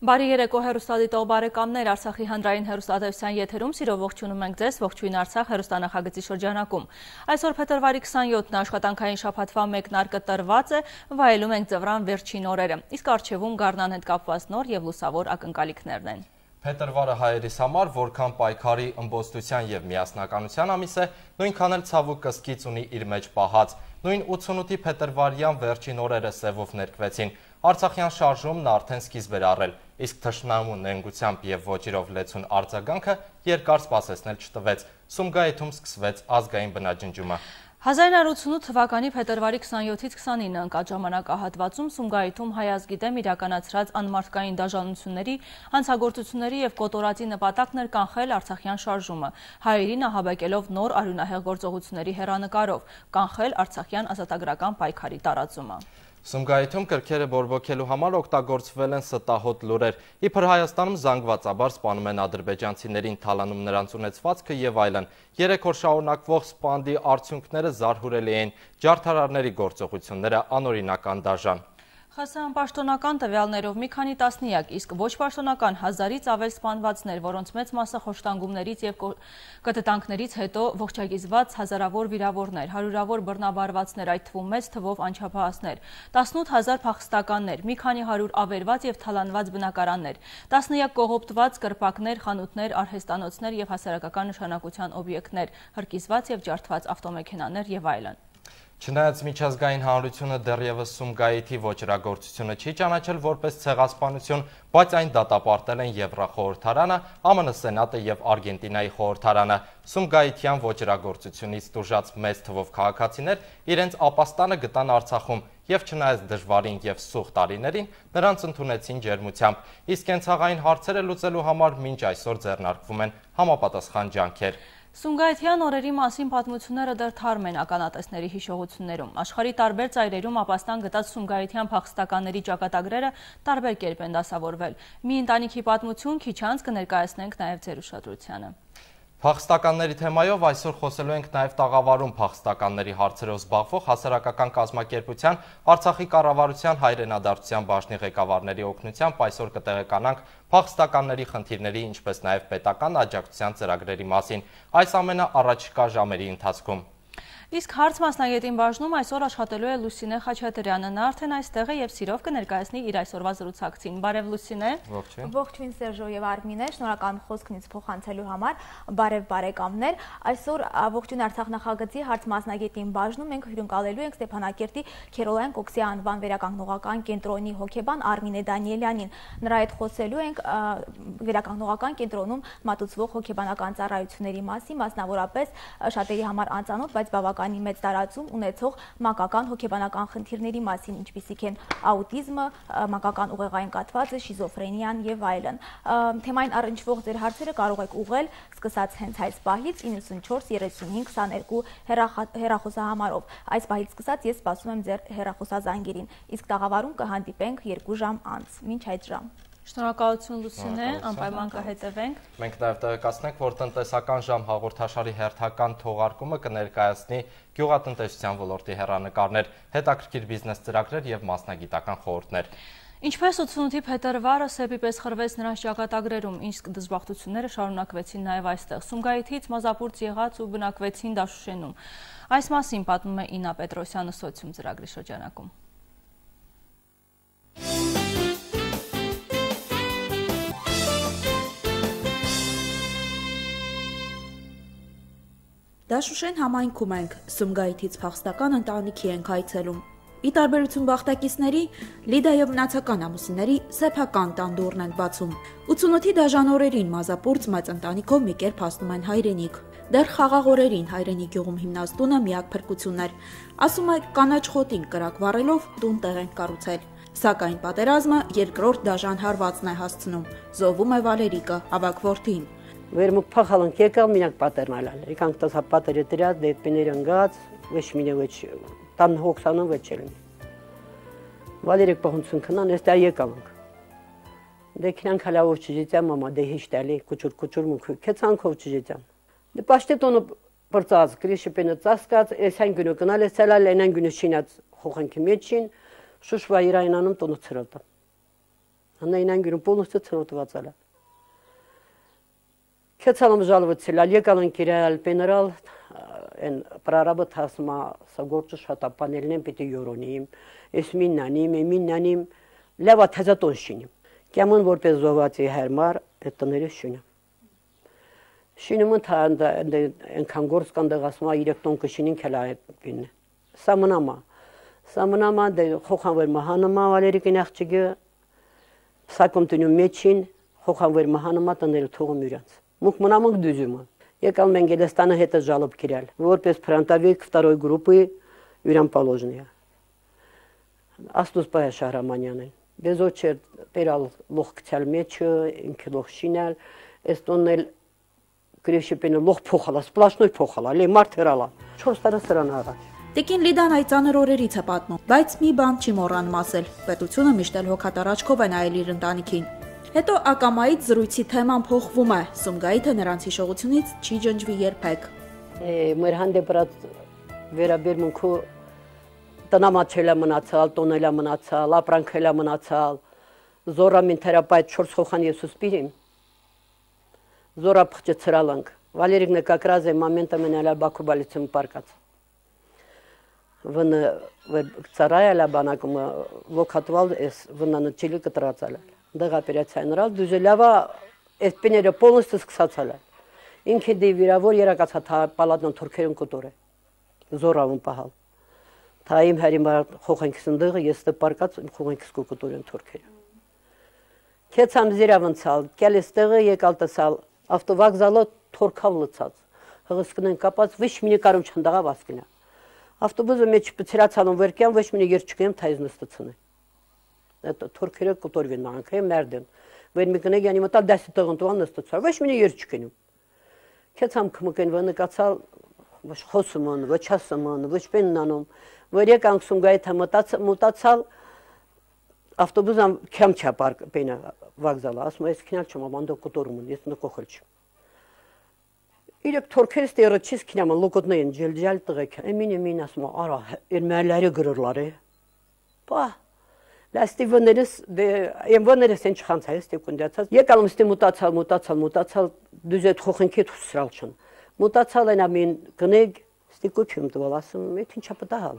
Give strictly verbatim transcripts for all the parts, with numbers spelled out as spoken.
Բարի երեկո հեռուստադիտող բարեկամներ, Արցախի հանրային հեռուստատեսության եթերում սիրով ողջունում ենք ձեզ ողջույն Արցախ հեռուստանախագծի շրջանակում։ Այսօր փետրվարի քսաներկուսն աշխատանքային շաբաթվա մեկնարկը տրված է, վայելում ենք ձվռան վերջին օրերը, իսկ առջևում գարնան հետ կապված նոր եւ լուսավոր ակնկալիքներն են։ Փետրվարը հայերիս համար որքան պայքարի, ըմբոստության եւ միասնականության ամիս է, նույնքան էլ ցավուկ կսկիծ ունի իր մեջ պահած։ Նույն ութսունութի փետրվարյան վերջին օրերը սևով ներկվեցին։ Արցախյան շարժումն արդեն սկիզբ էր առել, իսկ թշնամու նենգությամբ եւ ոճիրով լեցուն արձագանքը երկար սպասեցնել չտվեց։ Սումգայիթում սկսվեց ազգային բնաջնջումը։ հազար իննսուն ութ թվականի փետրվարի քսաներկուսից քսանինը ընկած ժամանակահատվածում Սումգայիթում հայ ազգի դեմ իրականացրած անմարդկային դաժանությունների, հանցագործությունների եւ կոտորածի նպատակն էր կանխել Արցախյան շարժումը, հայերին ահաբեկելով նոր արյունահեղ գործողությունների հեռանկարով, կանխել Արցախյան ազատագրական պայքարի տարածումը։ Սումգայիթում կրքերը բորբոքելու համար օգտագործվել են ստահոդ լուրեր, իբր Հայաստանում զանգվածաբար սպանում են ադրբեջանցիներին, թալանում նրանց ունեցվածքը եւ այլն։ Երեք օր շարունակվող սպանդի արդյունքները զարհուրելի էին, ջարդարարների գործողությունները անօրինական դաժան։ ԽՍՀՄ պաշտոնական տվյալներով մի քանի տասնյակ, իսկ ոչ պաշտոնական հազարից ավել սպանվածներ, որոնց մեծ մասը խոշտանգումներից եւ կտտանքներից հետո ողջագիզված հազարավոր վիրավորներ, հարյուրավոր բռնաբարվածներ, այդ թվում մեծ թվով անչափահասներ, տասնութ հազար փախստականներ, մի քանի հարյուր ավերված եւ թալանված բնակարաններ, տասնյակ կողոպտված կրպակներ, խանութներ, արհեստանոցներ եւ հասարակական նշանակության օբյեկտներ, հրկիզված եւ ջարդված ավտոմեքենաներ եւ այլն։ Չնայած միջազգային հանրությունը դեռևս Սումգայիթի ոճրագործությունը չի ճանաչել որպես ցեղասպանություն, բայց այն դատապարտել են Եվրախորհրդարանը, ԱՄՆ Սենատը եւ Արգենտինայի խորհրդարանը։ Սումգայիթյան ոճրագործությունից տուժած մեծ թվով քաղաքացիներ իրենց ապաստանը գտան Արցախում եւ չնայած դժվարին եւ սուղ տարիներին նրանց ընդունեցին ջերմությամբ, իսկ կենցաղային հարցերը լուծելու համար մինչ այսօր ձեռնարկվում են համապատասխան ջանքեր։ Սումգայիթյան օրերի մասին պատմությունները դեռ թարմ են ականատեսների հիշողություններում։ Աշխարհի տարբեր ծայրերում ապաստան գտած Սումգայիթյան փախստականների ճակատագրերը տարբեր կերպ են դասավորվել։ Մի ընտանիքի պատմություն քիչ անց կներկայացնենք նաև ձեր ուշադրությանը։ Փախստականների թեմայով այսօր խոսելու ենք նաև տաղավարում փախստականների հարցերով զբաղվող հասարակական կազմակերպության Արցախի կառավարության հայրենադարձության բաժնի ղեկավարների օգնությամբ այսօր կտեղեկանանք փախստականների խնդիրների, ինչպես նաև պետական աջակցության ծրագրերի մասին։ Այս ամենը առաջիկա ժամերի ընթացքում։ Իսկ հարց մասնագետին բաժնում այսօր աշխատելու է Լուսինե Խաչատրյանը, նա արդեն այստեղ է եւ սիրով կներկայացնի իր այսօրվա զրուցակցին։ Բարև Լուսինե։ Ողջույն։ Ողջույն Սերժո եւ Արմինե, շնորհակալ խոսքն ինձ փոխանցելու համար։ Բարև բարեկամներ։ Այսօր ողջույն Արցախ նախագծի հարց մասնագետին բաժնում ենք հյուրընկալելու ենք Ստեփանակերտի Քերոլայն Կոքսի անվան վերականգնողական կենտրոնի հոգեբան Արմինե Դանիելյանին։ Նրա հետ խոսելու ենք վերականգնողական կենտրոնում մատուցվող հոգեբանական ծառայությունների մասին, մասնավորապես շատերի համար անծանոթ, բայց բավական մեծ տարածում ունեցող մանկական հոգեբանական խնդիրների մասին, ինչպիսիք են աուտիզմը, մանկական ուղեղային կաթվածը, շիզոֆրենիան եւ այլն։ Թեմային առնչվող ձեր հարցերը կարող եք ուղղել սկսած հենց այս պահից իննսունչորս երեսունհինգ քսաներկու հեռախոսահամարով։ Այս պահից սկսած ես սպասում եմ ձեր հեռախոսազանգերին, իսկ տաղավարում կհանդիպենք երկու ժամ անց։ Մինչ այդ ժամ։ Շնորհակալություն Լուսինե, անպայման կհետևենք։ Մենք նաև տեղեկացնենք, որ տնտեսական ժամ հաղորդաշարի հերթական թողարկումը կներկայացնի գյուղատնտեսության ոլորտի հեռանկարներ, հետաքրքիր բիզնես ծրագրեր եւ մասնագիտական խորհուրդներ։ Ինչպես ութսունութի փետրվարը սեպի պես խրվեց նրանց ճակատագրերում, իսկ դժբախտությունները շարունակվեցին նաև այստեղ։ Սումգայիթից մազապուրց եղած ու բնակվեցին Դաշուշենում։ Այս մասին պատմում է Իննա Պետրոսյանը սոցիում ծրագրի շրջանակում։ Դաշուշեն համայնքում ենք, Սումգայիթից փախստական ընտանիքի ենք այցելում։ Ի տարբերություն բախտակիցների, Լիդա եւ մնացական ամուսինների սեփական տան դուռն են բացում։ ութսունութի դաժան օրերին մազապուրց մեծ ընտանիքով մի կերպ հասնում են հայրենիք։ Դեռ խաղաղ օրերին հայրենի գյուղում հիմնած տունը միակ փրկությունն էր։ Ասում է կանաչ խոտին կրակ վառելով տուն տեղ են կառուցել։ Սակայն պատերազմը երկրորդ դաժան հարվածն է հասցնում։ Զոհվում է Վալերիկը, ավագ որդին։ Վերմուկ փախալանք եկալ մինակ պատերնալալ։ Եկանք տոս հապատերը դրած, դետպիներ ընգած, ոչ մինե ոչ տան հոգսանով վեչելին։ Վալերիկ պահունցուն կնան, ես դա եկանք։ Դե կինանք հալավով չժիծյան, մամա, դե հիշտալի, կուչուր-կուչուր մունք, կեցանքով չժիծյան։ Դե պաշտե տոնը պրծած, գրիշը պենը ծասկած, ես այն գունը կնալ, ես ծելալ, են այն գունը շինած խոխանքի մեջին, շուշվա իրայնանում տոնը ծրոտը։ Հնայինան գյուրում պոլնուստը ծնոտված ալա։ Քեցալում ժալվացել, ալ եկալ են կիրայալ պեներալ, են պրարաբը թասմա սագորճը շատա պանելնեն պետի յորոնիմ, ես միննանիմ, է միննանիմ, լավա թազատոն շինիմ։ Կյամուն որպես զովացի հերմար, էտ տները շունը։ Շինումը ենքան գործ կանդեղասմա իրեք տոն կշինին կելա էպինը։ Սամնամա, սամնամա դե խոխանվեր մահանմա վալերիկին աղջիգը, սակում տնյում մեջին, խոխանվեր մահանմա տները թողում յուրանց։ Մուկ մնամուկ դուզումը։ Եկալ Մենգելեստանը հետը ժալոբ կիրել, որպես պրանտավիկ վտարոյ գրուպի յուրան պալոժնիա։ Աստուս պայա Շահրամանյանեն։ Բեզոչ էր պերալ լող կցյալ մեջը, ինքը լող շինել, ես տոննել գրեշիպենը լող փոխալա, սպլաշնոյ փոխալա, լի մարդ հրալա, չորս տարը սրան առաջ։ Տիկին Լիդան այդ ծանր օրերից է պատմում, բայց մի բան չի մոռանում ասել, պետությունը միշտ էլ հոգատար աչքով է նայել իր ընտանիքին։ Հետո ակամայից զրույցի թեման փոխվում է, Սումգայիթը նրանց հիշողությունից չի ջնջվի երբեք։ Մեր հանդեպրած վերաբերմունքու տնամաչելա մնացալ, տոնելա մնացալ, ապրանքելա մնացալ, զորամին թերապայտ չորս խոխան Եսուս պիրիմ, զորա պխճը ծրալանք, Վալերիկ նկակրազ է մամենտը մենալա Բաքու բալիցում պարկած։ Վնը ծարայալա բանակումը վոքատվալ ես վնանը չիլի կտրացալ։ Դղա պերացայնրալ դուզելավա էս պեները պոլնստը սկսացալ է։ Ինքը դի վիրավոր երակացա պալատնան թորքերուն կոտոր է, զորավուն պահալ։ Թա իմ հերիմար խոխանքիս ընդղը ես տը պարկած իմ խոխանքիս կոտոր են թորքերը։ Կեց համ զիրավնցալ, կել ես տեղը եկալ տսալ, ավտովակզալը թորքավ լծած, հղսկնեն կապած վիշ մինի կարում չնդաղա վասկինա։ Ավտոբուզը մեջ պծիրացանում վերկյան վիշ մինի երջկեմ թայզ նստացնե։ Թորքերը կոտորվին նանքը մերդեն, վեր մի կնեգ յանի մտալ դասի տղնտուան նստացար, վիշ մինի երջկենում։ Կեց համ կմկեն վնկացալ խոսումն, վչասումն, վչպեն նանում, որ եկ անգսում գայիթ մտացալ, ավտոբուզան կյամ չա պարկ պենը վագզալը, ասում ես կինալ չում, ամանդո կոտորումն, ես նկոխել չում։ Իրեք թորքերս տերը չիս կինամն լոկոտնեին ջել-ջալ տղեկ, էմին էմին ասում, արա, էր մայլարի գրırlar է։ Պա, լաստի վներս, եմ վներս են չխանց հայ, ստի կունդյացած, եկալում ստի մուտացալ, մուտացալ, մուտացալ, դուզ էտ խոխնքի թուսրալ չն։ Մուտացալ են ամին կնեգ, ստի կուպյում տվալ, ասում, էտ ինչա պտահալ։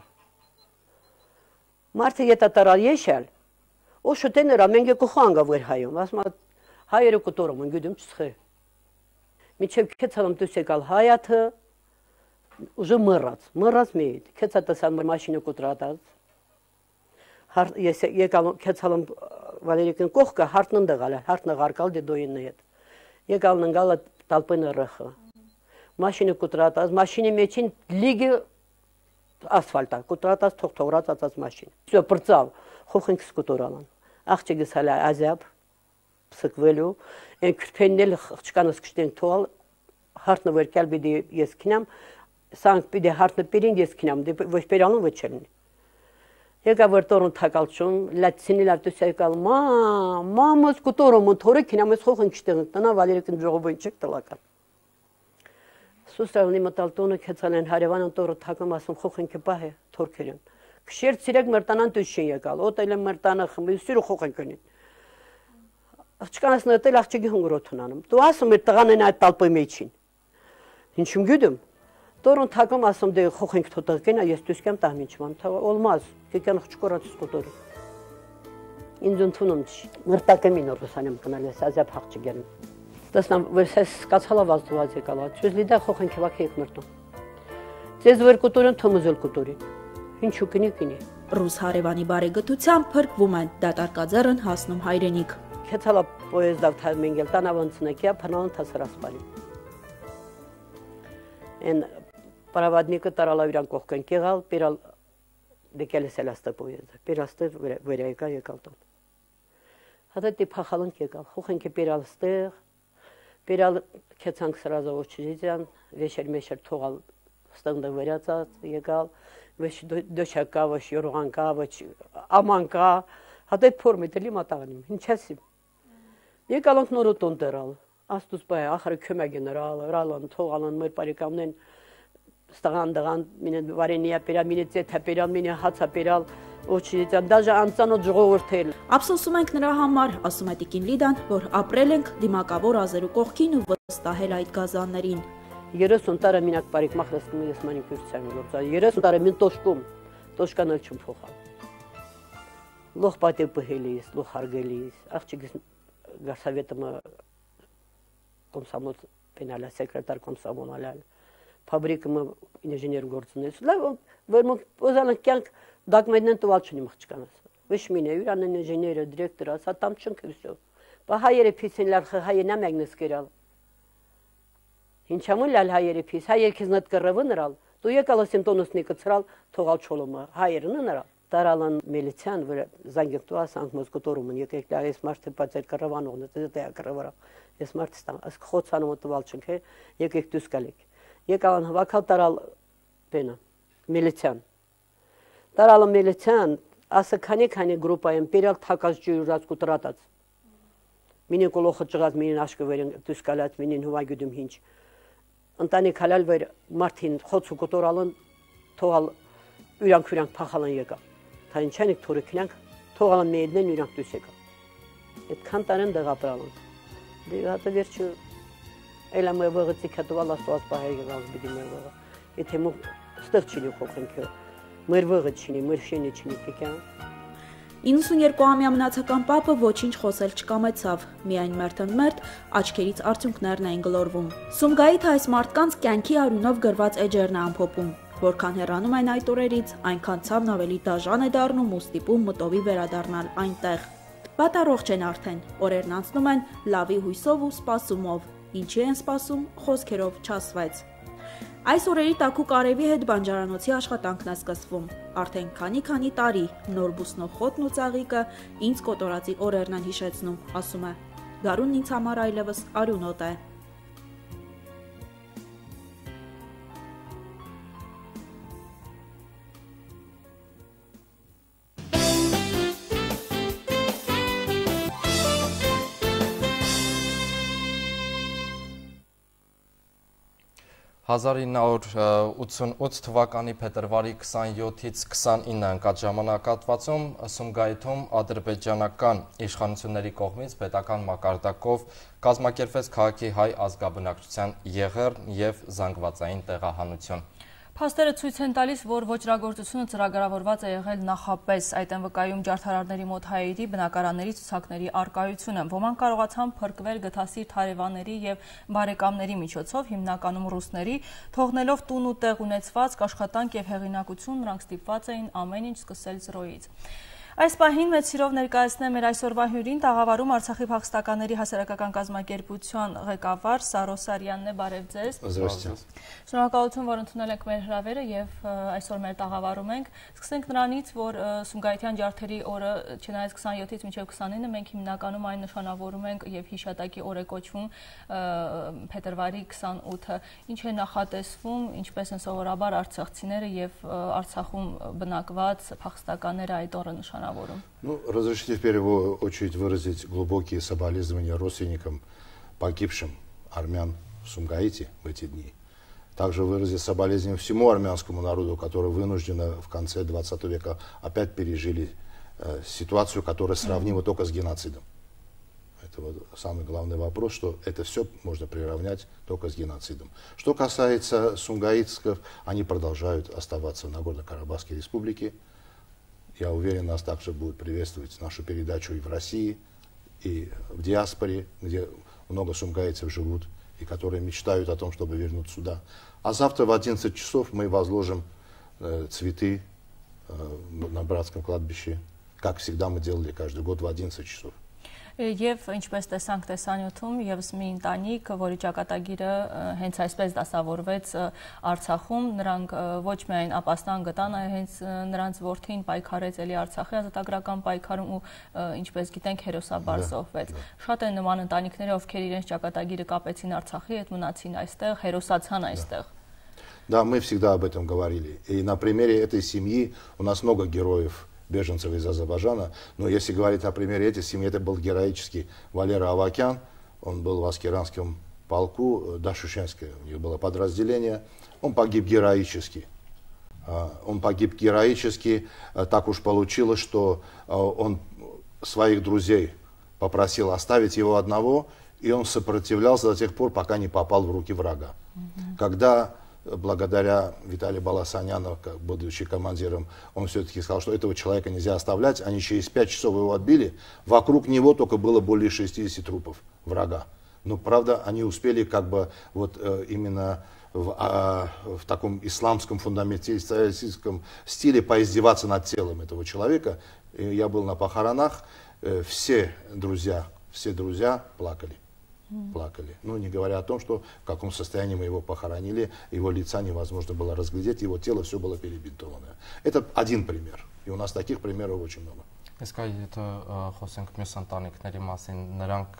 Մարդը ետա տարալ եշալ, օ շուտեներ ամենգե կուխանգա վեր հայում, ասում, հայերը կոտորում են գյուդում չսխե։ Միջև կեցալում դուս եկալ հայաթը, ուժը մռած, մռած մեիդ, կեցա տսան մր մաշինը կուտրատած, ես եկալում կեցալում վալերիկին կողկը հարտնն դղալ է, հարտնը ғարկալ դե դոյինն հետ, եկալ ննգալը տալպենը ռխը, մաշինը կուտրատած, մաշինի մեջին լիգի ասվալտա, կուտրատած թողթողրած ածած մաշին, սյո պրծավ, խոխինքս կուտորալան, աղջիկս հալա ազյապ, սկվելու, են քրփեննել խչկանս կշտեն թողալ հարտնը վերկալ բիդի ես կինամ, սանք բիդի հարտնը պերին ես կինամ, ոչ պերանուն վչելնի։ Եկա վր տորուն թակալչում, լացինի լավտուս եկալ, մամ, մամոս կուտորում են թորը կինամ ես խոխն կշտեն, տնա վալերիկն ժողովույն չեք տլական։ Սուսրավնի մտալ տոնը կեցալ են հարևանն տորը թակում ասում խոխն կպահ է թորքերեն։ Կշեր ծիրեք մրտանան տուշին եկալ, օտել են մրտանը խմբի սիրու խոխն կնին։ Աղջկանս նետել աղջիկի հունգրոթն անում, դու ասում էր տղան են այդ տալպոյ մեջին, ինչում գյուդում, տորուն թակում ասում դե խոխինք թոտղկենա, ես դուսկեմ տահմին չման, olmaz, կեկան խչկորացուս կոտորի, ինձ ընդունում չի, մրտակեմին ռուսանեմ կնալ ես, ազյապ հաղջիգերն, տեսնամ, որ սես կացալա վազդուած եկալա, չուզ լիդա խոխինքի վակ եկ մրտում, ձեզ վեր կոտորին, թոմուզել կոտորի, ինչու կնի կնի։ Ռուս հարևանի բարեգտությամբ փրկվում են, դատարկաձեռն հասնում հայրենիք։ Կեցալա պոեզդավ թայմենգել տանավանցնեկյա պանալն թասրասպալի։ Են պարավադնիկը տարալավ իրան կողքեն կեղալ, պիրալ դեկել ես էլաստը պոեզդա, պիրաստը վերայեկա եկալ տան։ Հատա դի պախալնք եկալ, խոխենքի պիրալ ստեղ, պիրալ կեցանք սրազով չիզյան, վեշեր մեշեր թողալ ստնդը վերյացած եկալ, վեշ դոշակա, վեշ յորողանկա, վեշ ամանկա, հատա այդ փորմի դելի մատաղանիմ, ինչ ասիմ։ Եկալանք նորոտոն տերալ, աստուս բայ, ախրը քյոմագին ռալ, ռալան, թողալան, մեր պարիկամնեն, ստղան դղան, մինը վարենիա պերալ, մինը ձեթա պերալ, մինը հացա պերալ, Очень, даже անծանոթ ժողովուրդել։ Ափսոսում ենք նրա համար, ասում է Տիկին Լիդան, որ ապրել ենք դիմակավոր ազերու կողքին ու վստահել այդ գազաններին։ երեսուն տարի մինակ բարիկ մախրստում ես մանիկուրցիան գործա։ երեսուն տարի մին տոշկում, տոշկան էլ չում փոխալ։ Լող պատե բհելիս, լող հարգելիս, աղջիկս գասավետը կոմսամոլ պենալա սեկրետար կոմսամոլալ, ֆաբրիկը ինժեներ գործունես։ Լավ, որ ոզանք կյանք դակմեդնեն տվալ չունի մղճկանաս։ Ոչ մին է, յուրանն ինժեները, դիրեկտոր, ասա տամ չնք վսյո։ Բա հայերը փիսենլար հայենա մագնս կերալ։ Ինչամուն լալ հայերը փիս, հայեր քեզ նտ կռվը նրալ, դու եկալ ասեմ տոնուսնի կծրալ թողալ չոլոմը, հայերն նրալ։ Տարալան միլիցիան, որ զանգետու ասանք մոսկոտորումն եկեք դա այս մարդը բացել կռվանողն է, դա կռվարա։ Ես մարդը ստամ, աս խոցանում տվալ չնք է, եկեք դուս գալեք։ Եկալան հավաքալ տարալ բենը, միլիցիան։ Տարալը միլիցիան, ասը քանի-քանի գրուպայում պերալ թակած ջուրած կուտրատած։ Մինին կոլոխը ճղած, մինին աշկը վերին դուս գալած, մինին հուվագյուդում հինչ։ Ընտանիք հալալ վեր մարդին խոցու կոտորալն թողալ ուրանք-ուրանք փախալն եկա։ Թա ինչանիք թորը կնանք, թողալն մեյդնեն ուրանք դուս եկա։ Էդ քան տարեն դեղապրալն։ Դե հատը վերջը էլա մը վղծի կատվալ աստված պահեր եղած բիդի մը վղը։ Եթե մու ստեղ չինի խոխնքը, մր վղը չինի, մր շենի չինի կեկյան։ իննսունյերկուամյա մնացական պապը ոչինչ խոսել չկամեցավ, միայն մերթըմերթ աչքերից արդյունքներն էին գլորվում։ Սումգայիթ այս մարդկանց կյանքի արյունով գրված էջերն է ամփոփում, որքան հեռանում են այդ օրերից, այնքան ցավն ավելի դաժան է դառնում ու ստիպում մտովի վերադառնալ այնտեղ։ Պատառող չեն արդեն, օրերն անցնում են լավի հույսով ու սպասումով, ինչի են սպասում, խոսքերով չասվեց։ Այս օրերի տաքուկ արևի հետ բանջարանոցի աշխատանքն է սկսվում։ Արդեն քանի-քանի տարի նոր բուսնող խոտն ու ծաղիկը ինձ կոտորածի օրերն են հիշեցնում, ասում է։ Գարունն ինձ համար այլևս արյունոտ է։ հազար ինը հարյուր ութսունութ թվականի փետրվարի քսանյոթից քսանինը ընկած ժամանակահատվածում Սումգայիթում ադրբեջանական իշխանությունների կողմից պետական մակարդակով կազմակերպվեց քաղաքի հայ ազգաբնակչության եղեռն և զանգվածային տեղահանություն։ Փաստերը ցույց են տալիս, որ ոճրագործությունը ծրագրավորված է եղել նախապես, այդ են վկայում ջարդարարների մոտ հայերի բնակարանների ցուցակների առկայությունը։ Ոմանք կարողացան փրկվել գթասիրտ հարևանների եւ բարեկամների միջոցով, հիմնականում ռուսների, թողնելով տուն ու տեղ ունեցված աշխատանք եւ հեղինակություն, նրանք ստիպված էին ամեն ինչ սկսել զրոյից։ Այս պահին մեծ սիրով ներկայացնեմ մեր այսօրվա հյուրին, տաղավարում Արցախի փախստականների հասարակական կազմակերպության ղեկավար Սարո Սարյանն է, բարև ձեզ։ Շնորհակալություն, որ ընդունել եք մեր հրավերը եւ այսօր մեր տաղավարում ենք։ Սկսենք նրանից, որ Սումգայիթյան ջարդերի օրը, չնայած քսանյոթից մինչև քսանինը, մենք հիմնականում այն նշանավորում ենք եւ հիշատակի օր է կոչվում փետրվարի քսանութը։ Ինչ է նախատեսվում, ինչպես են սովորաբար արցախցիները եւ Արցախում բնակված փախստականները այդ օրը նշանավորում։ Ну, разрешите в первую очередь выразить глубокие соболезнования родственникам погибшим армян в Сумгаите в эти дни. Также выразить соболезнования всему армянскому народу, который вынужденно в конце двадцатого века опять пережили э, ситуацию, которая сравнима только с геноцидом. Это вот самый главный вопрос, что это все можно приравнять только с геноцидом. Что касается сумгаитских, они продолжают оставаться в Нагорно-Карабахской республике. Я уверен, нас также будут приветствовать нашу передачу и в России, и в диаспоре, где много сумгайцев живут, и которые мечтают о том, чтобы вернуться сюда. А завтра в одиннадцать часов мы возложим э, цветы э, на братском кладбище, как всегда мы делали каждый год в одиннадцать часов. Եվ ինչպես տեսանք տեսանյութում, եւս մի ընտանիք, որի ճակատագիրը հենց այսպես դասավորվեց Արցախում, նրանք ոչ միայն ապաստան գտան, այլ հենց նրանց որդին պայքարեց էլի Արցախի ազատագրական պայքարում ու ինչպես գիտենք հերոսաբար զոհվեց։ Շատ են նման ընտանիքները, ովքեր իրենց ճակատագիրը կապեցին Արցախի հետ, մնացին այստեղ, հերոսացան այստեղ։ Да, мы всегда об этом говорили. И на примере этой семьи у нас много героев, беженцев из Азербайджана, но если говорить о примере этой семьи, это был героический Валера Авакян, он был в Аскеранском полку, Дашушенское, у него было подразделение, он погиб героически. Он погиб героически. Так уж получилось, что он своих друзей попросил оставить его одного, и он сопротивлялся до тех пор, пока не попал в руки врага. Mm-hmm. Когда, благодаря Виталию Баласаняну, будучи командиром, он все-таки сказал, что этого человека нельзя оставлять, они через пять часов его отбили, вокруг него только было более шестидесяти трупов врага. Но, правда, они успели как бы вот именно в, а, в таком исламском фундаменталистическом стиле поиздеваться над телом этого человека. И я был на похоронах, все друзья, все друзья плакали. плакали. Ну, не говоря о том, что в каком состоянии мы его похоронили, его лица невозможно было разглядеть, его тело все было перебинтовано. Это один пример. И у нас таких примеров очень много. Իսկ եթե խոսենք մյուս ընտանիքների մասին, նրանք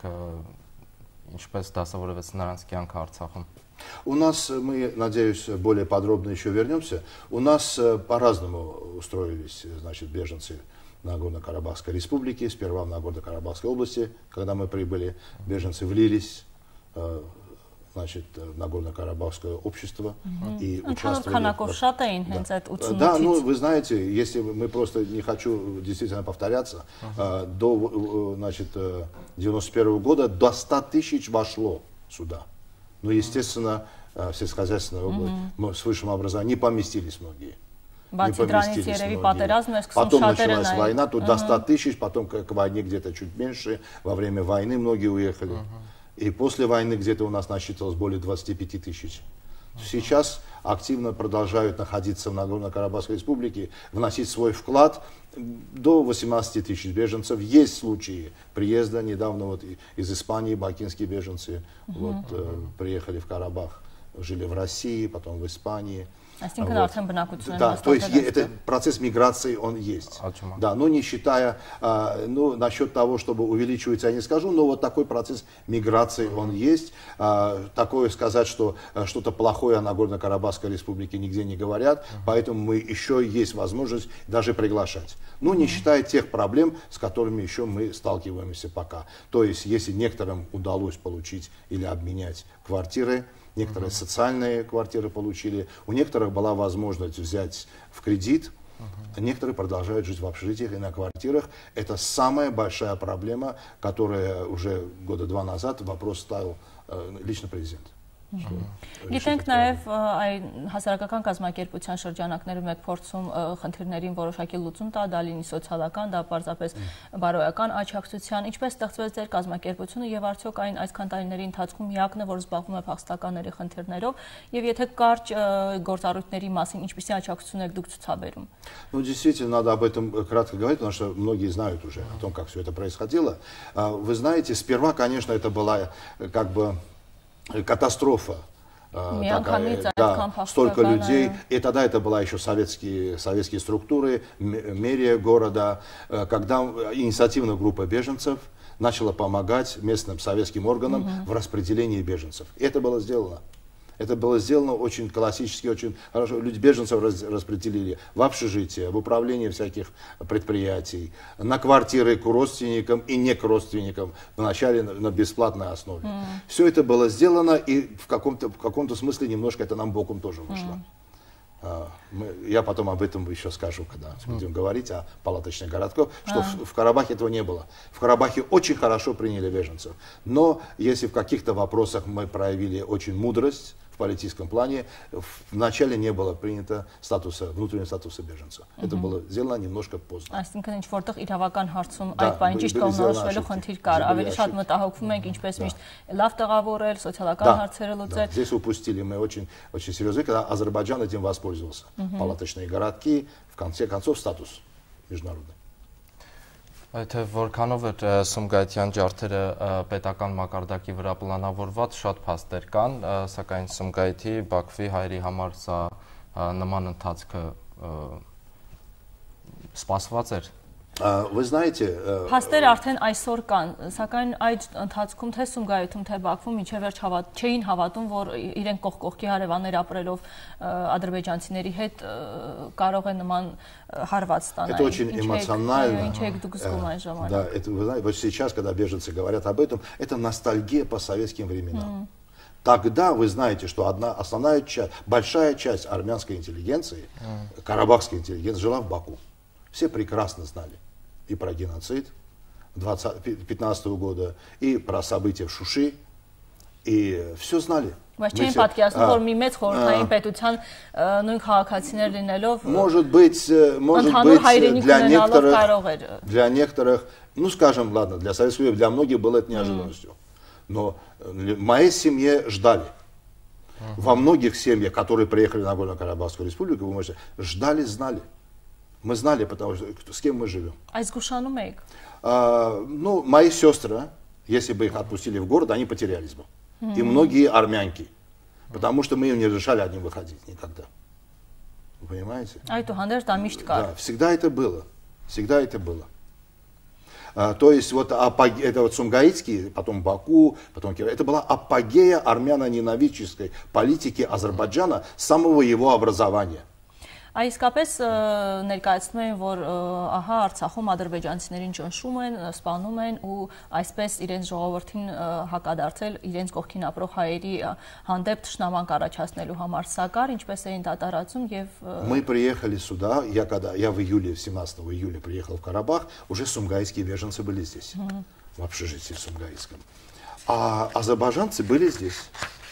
ինչպես դասավորվեց նրանց կյանքը Արցախում? У нас, мы, надеюсь, более подробно еще вернемся, у нас по-разному устроились, значит, беженцы Нагорно-Карабахской республики. Сперва в Нагорно-Карабахской области, когда мы прибыли, беженцы влились, значит, в Нагорно-Карабахское общество mm-hmm. и участвовали. Да. Да, ну вы знаете, если мы просто не хочу действительно повторяться, uh-huh. до, значит, девяносто первого года до ста тысяч вошло сюда. Но, естественно, в сельскохозяйственной области mm-hmm. с высшим образованием не поместились многие. Не поместились многие. Потом началась война, тут uh-huh. до ста тысяч, потом к, к войне где-то чуть меньше, во время войны многие уехали. Uh-huh. И после войны где-то у нас насчитывалось более двадцати пяти тысяч. Uh-huh. Сейчас активно продолжают находиться в Нагорно-Карабахской республике, вносить свой вклад. До восемнадцати тысяч беженцев. Есть случаи приезда, недавно вот из Испании бакинские беженцы uh-huh. вот, э, приехали в Карабах, жили в России, потом в Испании. Вот. Да, то есть это процесс миграции, он есть. Да, но не считая, а, ну, насчет того, чтобы увеличиваться, я не скажу, но вот такой процесс миграции, он есть. А, такое сказать, что а, что-то плохое о Нагорно-Карабахской республике нигде не говорят, поэтому мы еще есть возможность даже приглашать. Ну, не считая тех проблем, с которыми еще мы сталкиваемся пока. То есть, если некоторым удалось получить или обменять квартиры, некоторые uh-huh. социальные квартиры получили, у некоторых была возможность взять в кредит, uh-huh. некоторые продолжают жить в общежитиях и на квартирах. Это самая большая проблема, которая уже года два назад вопрос ставил э, лично президент. Գիտենք նաև այն հասարակական կազմակերպության շրջանակներում եք փորձում խնդիրներին որոշակի լուծում տա, դա լինի սոցիալական, դա պարզապես բարոյական աջակցության, ինչպես ստեղծվեց ձեր կազմակերպությունը եւ արդյոք այն այսքան տարիների ընթացքում միակն է, որ զբաղվում է փախստականների խնդիրներով եւ եթե կարճ գործառույթների մասին ինչպիսի աջակցություն եք դուք ցուցաբերում? Ну, действительно, надо об этом кратко говорить, потому что многие знают уже о том, как все это происходило. Вы знаете, сперва, конечно, это была как бы катастрофа. Такая, да, столько людей. И тогда это была еще советские, советские структуры, мэрия города, когда инициативная группа беженцев начала помогать местным советским органам угу. в распределении беженцев. И это было сделано. Это было сделано очень классически, очень хорошо. Люди беженцев раз, распределили в общежитие, в управление всяких предприятий, на квартиры к родственникам и не к родственникам, вначале на, на бесплатной основе. Mm. Все это было сделано, и в каком-то, в каком-то смысле немножко это нам боком тоже вышло. Mm. А, мы, я потом об этом еще скажу, когда mm. будем говорить о палаточных городках, что mm. в, в Карабахе этого не было. В Карабахе очень хорошо приняли беженцев. Но если в каких-то вопросах мы проявили очень мудрость, в политическом плане, вначале не было принято статуса, внутреннего статуса беженца. Mm-hmm. Это было сделано немножко поздно. Այսինքն ինչ որտեղ իրավական հարցում այդ բանը ճիշտ կողմնորոշվելու խնդիր կար, ավելի շատ մտահոգվում ենք ինչպես միշտ լավ տեղավորել, սոցիալական հարցերը լուծել. Здесь упустили мы очень очень серьезно, когда Азербайджан этим воспользовался. Mm-hmm. Палаточные городки, в конце концов статус международный. Թե որքանով էր Սումգայիթյան ջարդերը պետական մակարդակի վրա պլանավորված, շատ փաստեր կան, սակայն Սումգայիթի, Բաքվի հայերի համար սա նման ընթացքը սպասված էր։ Вы знаете, փաստերը արդեն այսօր կան, սակայն այդ ընթացքում թե Սումգայիթում, թե Բաքվում մինչև վերջ հավատ չէին հավատում, որ իրենք կողք կողքի հարևաններ ապրելով ադրբեջանցիների հետ կարող է նման հարված ստանալ։ Это очень эмоционально. Ինչ եք դուք զգում այն ժամանակ։ Да, это вы знаете, вот сейчас, когда беженцы говорят об этом, это ностальгия по советским временам. Тогда вы знаете, что одна основная часть, большая часть армянской интеллигенции, mm. карабахской интеллигенции жила в Баку. Все прекрасно знали и про геноцид две тысячи пятнадцатого года, и про события в Шуши, и все знали. Может быть, может быть для некоторых, для некоторых, ну скажем, ладно, для Советского Союза, для многих было это неожиданностью. Mm. Но в моей семье ждали. Uh-huh. Во многих семьях, которые приехали на Нагорно-Карабахскую республику, вы можете, ждали, знали. Мы знали, потому что с кем мы живем. А из Гушану-Мейк? А, ну, мои сестры, если бы их отпустили в город, они потерялись бы. Uh-huh. И многие армянки. Потому что мы им не разрешали одним выходить никогда. Вы понимаете? А это да, всегда это было. Всегда это было. А, то есть вот апоге, это вот Сумгаитский, потом Баку, потом Киров, это была апогея армяно-ненавистнической политики Азербайджана с самого его образования. А իսկապես ներկայացնում են, որ ահա Արցախում ադրբեջանցիներին ճնշում են, սպանում են ու այսպես իրենց ժողովրդին հակադարձել իրենց կողքին ապրող հայերի հանդեպ թշնամանք առաջացնելու համար, սակար ինչպես էին դատարածում եւ Мы приехали сюда, я когда я в июле, семнадцатого июля приехал в Карабах, уже сумгаитские беженцы были здесь, mm-hmm. в общежитии в Сумгаитском. А азербайджанцы были здесь.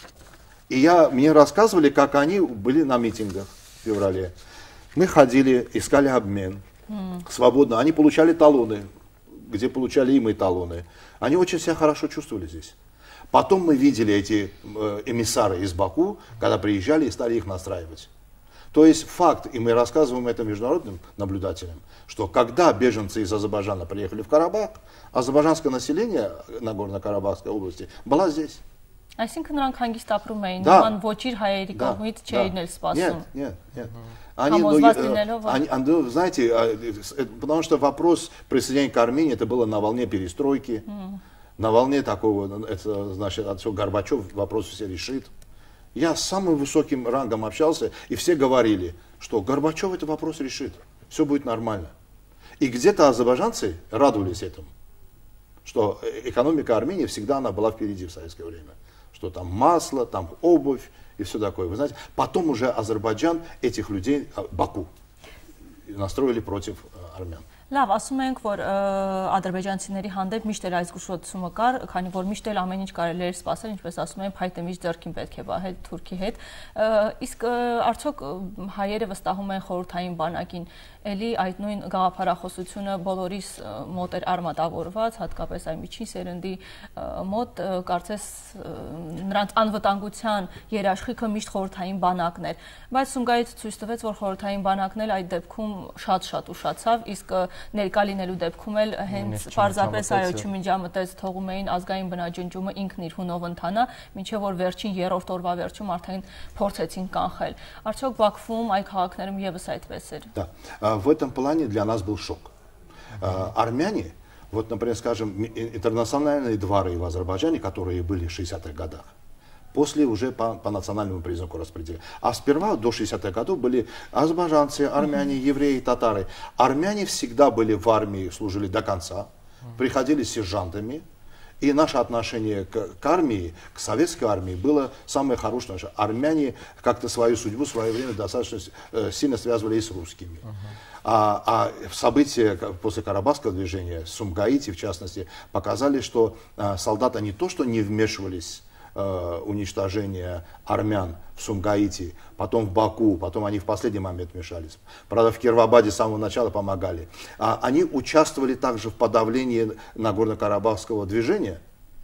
И я мне рассказывали, как они были на митингах в феврале. Мы ходили, искали обмен, mm. свободно. Они получали талоны, где получали и мы талоны. Они очень себя хорошо чувствовали здесь. Потом мы видели эти э, эмиссары из Баку, когда приезжали и стали их настраивать. То есть факт, и мы рассказываем это международным наблюдателям, что когда беженцы из Азербайджана приехали в Карабах, азербайджанское население Нагорно-Карабахской области было здесь. Այսինքն նրանք հանգիստ ապրում էին, նման ոչիր հայերի կողմից չէին էլ սպասում։ Нет, нет, нет. Они, ну, они, они, знаете, потому что вопрос присоединения к Армении, это было на волне перестройки, mm. на волне такого, это значит, от всего Горбачев вопрос все решит. Я с самым высоким рангом общался, и все говорили, что Горбачев этот вопрос решит, все будет нормально. И где-то азербайджанцы радовались этому, что экономика Армении всегда она была впереди в советское время. Что там масло, там обувь и все такое. Вы знаете, потом уже Азербайджан этих людей, Баку, настроили против армян. Լավ, ասում ենք, որ ադրբեջանցիների հանդեպ միշտ էլ այս զգուշացումը կար, քանի որ միշտ էլ ամեն ինչ կարելի էր սպասել, ինչպես ասում են, փայտը միշտ ձեռքին պետք է բահել Թուրքի հետ։ Իսկ արդյոք հայերը վստահում են խորհրդային բանակին, էլի այդ նույն գաղափարախոսությունը բոլորիս մոտ էր արմատավորված, հատկապես այն միջին սերնդի մոտ, կարծես նրանց անվտանգության երաշխիքը միշտ խորհրդային բանակն էր։ Բայց Սումգայիթը ցույց տվեց, որ խորհրդային բանակն էլ այդ դեպքում շատ-շատ ուշացավ, իսկ ներկա լինելու դեպքում էլ հենց պարզապես այո չմիջամտեց, թողում էին ազգային բնաջնջումը ինքն իր հունով ընթանա, մինչև որ վերջին երրորդ օրվա վերջում արդեն փորձեցին կանխել։ Արդյոք Բաքվում այ քաղաքներում եւս այդպես էր։ Да. В этом плане для нас был шок. Армяне, вот, например, скажем, интернациональные дворы в Азербайджане, которые были в шестидесятых годах, после уже по, по национальному признаку распределения. А сперва до шестидесятых годов были азербайджанцы, армяне, евреи, татары. Армяне всегда были в армии, служили до конца, приходили с сержантами. И наше отношение к, к армии, к советской армии было самое хорошее. Что армяне как-то свою судьбу в свое время достаточно э, сильно связывали и с русскими. Uh-huh. А, а события после Карабахского движения, Сумгаити в частности, показали, что э, солдаты не то, что не вмешивались в уничтожение армян в Сумгаити, потом в Баку, потом они в последний момент вмешались. Правда, в Кировабаде с самого начала помогали. А они участвовали также в подавлении Нагорно-Карабахского движения.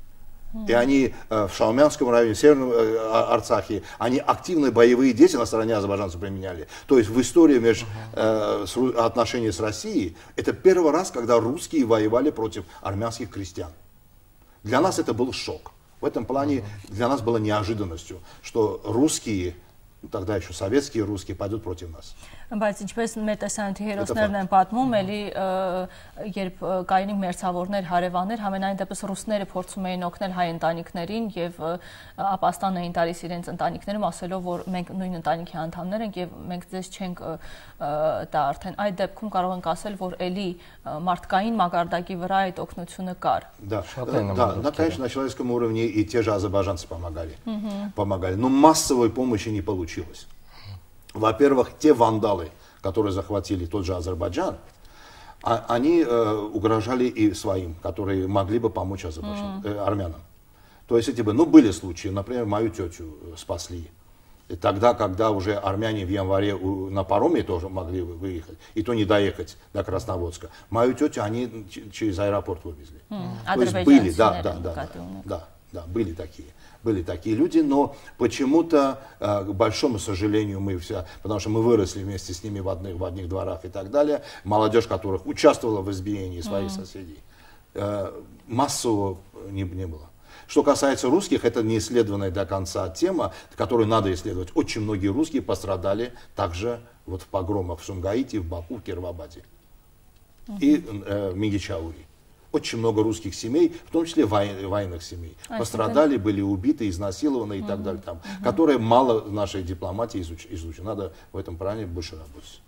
И они в Шаумянском районе, в Северном Арцахе, они активные боевые действия на стороне азербайджанцев применяли. То есть в истории между, э, отношений с Россией, это первый раз, когда русские воевали против армянских крестьян. Для нас это был шок. В этом плане для нас было неожиданностью, что русские, тогда еще советские русские, пойдут против нас. Բայց ինչպես մեր տեսանյութի հերոսներն են պատմում, էլի երբ կային մերձավորներ, հարևաններ, համենայն դեպս ռուսները փորձում էին օգնել հայ ընտանիքներին եւ ապաստան էին տալիս իրենց ընտանիքներում, ասելով, որ մենք նույն ընտանիքի անդամներ ենք եւ մենք ձեզ չենք տա արդեն։ Այդ դեպքում կարող ենք ասել, որ էլի մարդկային մակարդակի վրա այդ օգնությունը կար։ Да, да, да, конечно, на человеческом уровне и те же азербайджанцы помогали, помогали, но массовой помощи не получилось. Во-первых, те вандалы, которые захватили тот же Азербайджан, они э, угрожали и своим, которые могли бы помочь Азербайджан, э, армянам. То есть эти бы, ну, были случаи, например, мою тетю спасли. И тогда, когда уже армяне в январе у, на пароме тоже могли выехать, и то не доехать до Красноводска, мою тетю они через аэропорт вывезли. Mm. То есть были, да, да, да, да, да, да, были такие. Были такие люди, но почему-то, э, к большому сожалению, мы все, потому что мы выросли вместе с ними в одних, в одних дворах и так далее, молодежь, которых участвовала в избиении своих mm. соседей, э, массово не, не было. Что касается русских, это не исследованная до конца тема, которую надо исследовать. Очень многие русские пострадали также вот в погромах в Сумгаите, в Баку, в Кировабаде mm-hmm. и э, в Мегичаури. Очень много русских семей, в том числе вой, военных семей, а пострадали, это... были убиты, изнасилованы и mm-hmm. так далее, там, mm-hmm. которые мало в нашей дипломатии изучены. Надо в этом плане больше работать.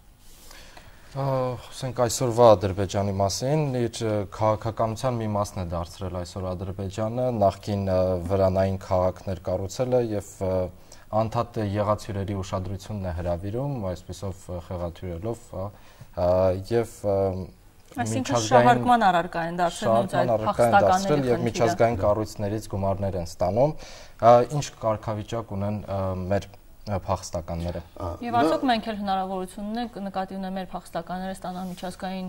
Խոսենք այսօրվա Ադրբեջանի մասին, իր քաղաքականության մի մասն է դարձրել այսօր Ադրբեջանը, նախկին վրանային քաղաքներ կառուցել է եւ անդադ եղած հյուրերի ուշադրությունն է հրավիրում, այսպեսով խեղաթյուրելով եւ այսինքն շահարկման առարկա են դարձել փախստականների եւ միջազգային կառույցներից գումարներ են ստանում, ինչ կարգավիճակ ունեն մեր փախստականները։ Եվ արդյոք մենք էլ հնարավորություն ունենք նկատի ունենք մեր փախստականները ստանան միջազգային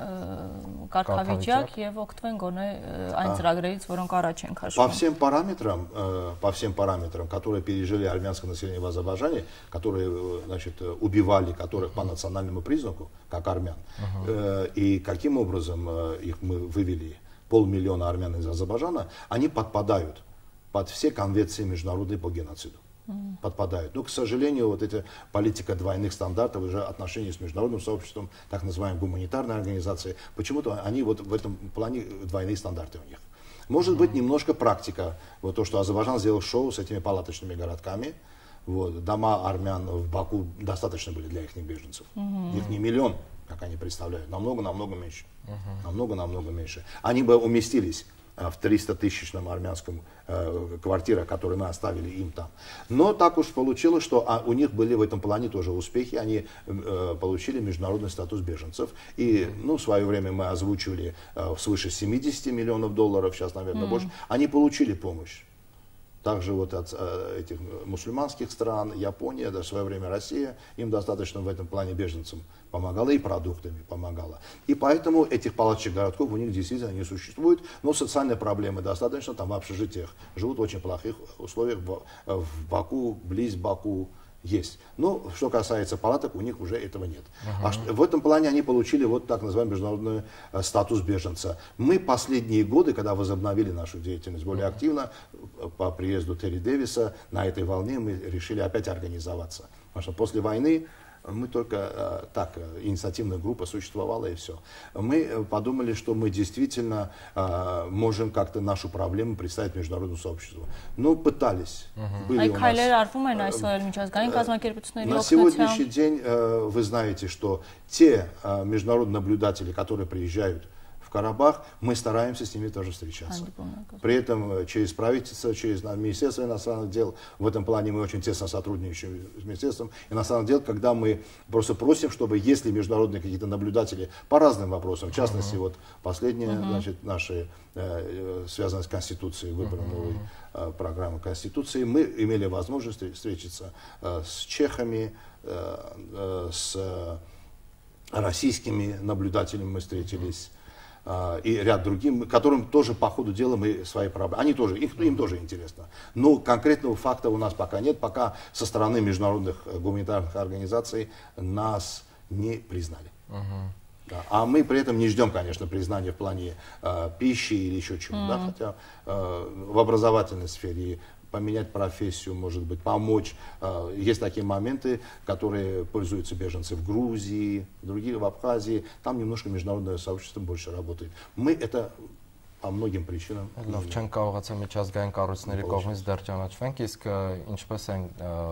կարգավիճակ եւ օգտվեն գոնե այն ծրագրերից, որոնք առաջ են քաշվում։ По всем параметрам, по всем параметрам, которые пережили армянское население в Азербайджане, которые, значит, убивали, которых по национальному признаку, как армян, uh-huh. и каким образом их мы вывели, полмиллиона армян из Азербайджана, они подпадают под все конвенции международные по геноциду. Подпадают. Но, к сожалению, вот эта политика двойных стандартов, уже отношения с международным сообществом, так называемой гуманитарной организацией, почему-то они вот в этом плане двойные стандарты у них. Может быть, немножко практика. Вот то, что Азербайджан сделал шоу с этими палаточными городками. Вот, дома армян в Баку достаточно были для их беженцев. Их не миллион, как они представляют, намного-намного меньше. Намного-намного меньше. Они бы уместились в тристатысячном армянском э, квартира, которую мы оставили им там. Но так уж получилось, что а, у них были в этом плане тоже успехи. Они э, получили международный статус беженцев. И ну, в свое время мы озвучивали э, свыше семидесяти миллионов долларов, сейчас, наверное, mm. больше. Они получили помощь. Также вот от э, этих мусульманских стран, Япония, даже в свое время Россия, им достаточно в этом плане беженцам помогала и продуктами помогала. И поэтому этих палаточных городков у них действительно не существует, но социальные проблемы достаточно, там в общежитиях живут в очень плохих условиях, в, в Баку, близ Баку есть. Но что касается палаток, у них уже этого нет. Uh-huh. А в этом плане они получили вот так называемый международный э, статус беженца. Мы последние годы, когда возобновили нашу деятельность более uh-huh. активно, по приезду Терри Дэвиса, на этой волне мы решили опять организоваться. Потому что после войны мы только э, так, инициативная группа существовала и все. Мы подумали, что мы действительно э, можем как-то нашу проблему представить международному сообществу. Ну, пытались. Uh-huh. Были у нас, э, на сегодняшний день э, вы знаете, что те э, международные наблюдатели, которые приезжают в Карабах, мы стараемся с ними тоже встречаться. При этом через правительство, через Министерство иностранных дел, в этом плане мы очень тесно сотрудничаем с Министерством иностранных дел, когда мы просто просим, чтобы если международные какие-то наблюдатели по разным вопросам, в частности, uh-huh. вот последние, uh-huh. значит, наши э, связанные с Конституцией, выбором uh-huh. новой э, программы Конституции, мы имели возможность встретиться э, с чехами, э, э, с российскими наблюдателями мы встретились, и ряд другим, которым тоже по ходу дела мы свои проблемы, они тоже, их, им тоже интересно. Но конкретного факта у нас пока нет, пока со стороны международных гуманитарных организаций нас не признали. Uh-huh. Да. А мы при этом не ждем, конечно, признания в плане э, пищи или еще чего, uh-huh. да, хотя э, в образовательной сфере поменять профессию, может быть, помочь. Есть такие моменты, которые пользуются беженцы в Грузии, другие в Абхазии. Там немножко международное сообщество больше работает. Мы это по многим причинам. Լավ չեն կարողացել միջազգային կառույցների կողմից դեռ ճանաչվենք, իսկ ինչպես են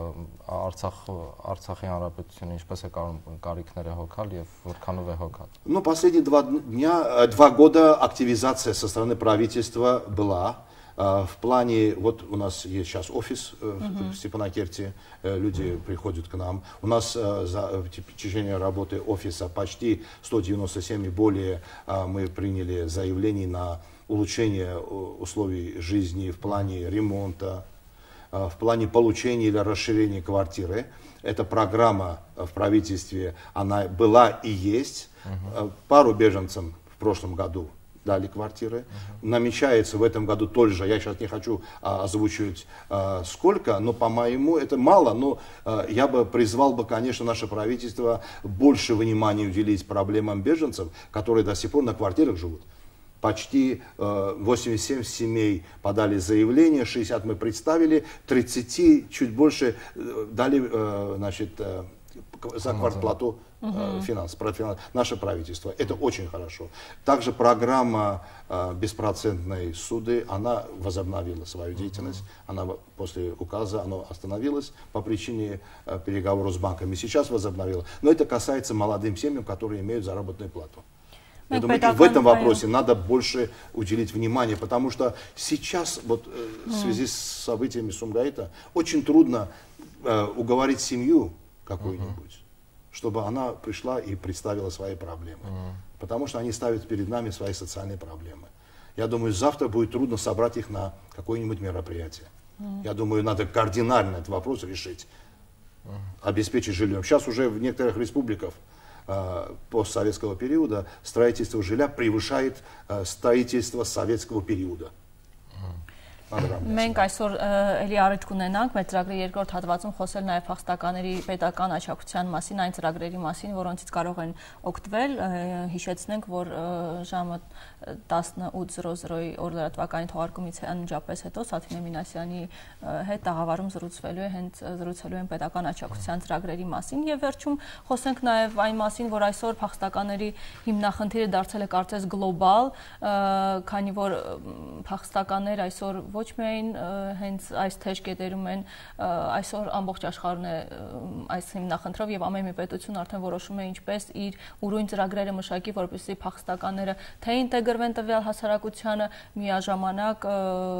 Արցախ Արցախի հանրապետությունը ինչպես է կարիքները հոգալ եւ որքանով է հոգալ։ Ну, последние два дня, два года активизация со стороны правительства была. В плане, вот у нас есть сейчас офис в Степанакерте, люди приходят к нам. У нас за течение работы офиса почти сто девяносто семь и более мы приняли заявлений на улучшение условий жизни в плане ремонта, в плане получения или расширения квартиры. Эта программа в правительстве, она была и есть. Uh-huh. Пару беженцам в прошлом году дали квартиры. Uh-huh. Намечается в этом году тоже, я сейчас не хочу а, озвучивать а, сколько, но по-моему это мало, но а, я бы призвал бы, конечно, наше правительство больше внимания уделить проблемам беженцев, которые до сих пор на квартирах живут. Почти э, восемьдесят семь семей подали заявление, шестьдесят мы представили, тридцать чуть больше э, дали э, значит, э, за квартплату э, финанс, профинанс, наше правительство. Это очень хорошо. Также программа э, беспроцентной суды, она возобновила свою деятельность. Она после указа она остановилась по причине э, переговоров с банками. Сейчас возобновила. Но это касается молодым семьям, которые имеют заработную плату. Я думаю, в этом вопросе надо больше уделить внимание, потому что сейчас, вот, э, в связи с событиями Сумгаита, очень трудно э, уговорить семью какую-нибудь, uh-huh. чтобы она пришла и представила свои проблемы. Uh-huh. Потому что они ставят перед нами свои социальные проблемы. Я думаю, завтра будет трудно собрать их на какое-нибудь мероприятие. Uh-huh. Я думаю, надо кардинально этот вопрос решить, uh-huh. обеспечить жильем. Сейчас уже в некоторых республиках постсоветского периода строительство жилья превышает строительство советского периода. Մենք այսօր էլի առիթ կունենանք մեր ծրագրի երկրորդ հատվածում խոսել նաև փախստականների պետական աջակցության մասին, այն ծրագրերի մասին, որոնցից կարող են օգտվել։ Հիշեցնենք, որ ժամը տասնութ զրո զրոյի օրդերատվականի թողարկումից անմիջապես հետո Սաթինե Մինասյանի հետ տաղավարում զրուցվելու է հենց զրուցելու են պետական աջակցության ծրագրերի մասին եւ վերջում խոսենք նաև այն մասին, որ այսօր փախստականների հիմնախնդիրը դարձել է կարծես գլոբալ, քանի որ փախստականներ այսօր ոչ միայն հենց այս թեժ կետերում են, այսօր ամբողջ աշխարհն է այս հիմնախնդրով եւ ամեն մի պետություն արդեն որոշում է ինչպես իր ուրույն ծրագրերը մշակի, որպեսզի փախստականները թե ինտեգրվեն տվյալ հասարակությանը, միաժամանակ